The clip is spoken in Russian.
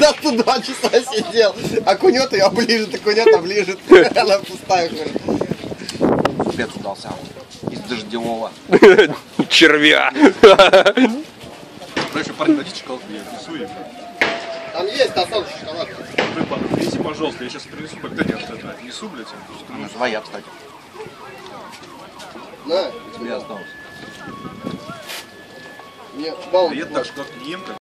Я тут 2 часа сидел. Окунет ее, оближет, окунет, оближет. Она пустая. Капец удался. Из дождевого. Червя. Короче, парень, дайте шоколадку, я рисую. Там есть тосол шоколад. Вы принеси, пожалуйста, я сейчас принесу, когда я это отнесу, блядь. Она своя, кстати. На. Тебе осталось. Мне бал. Я так шоколадку не ем,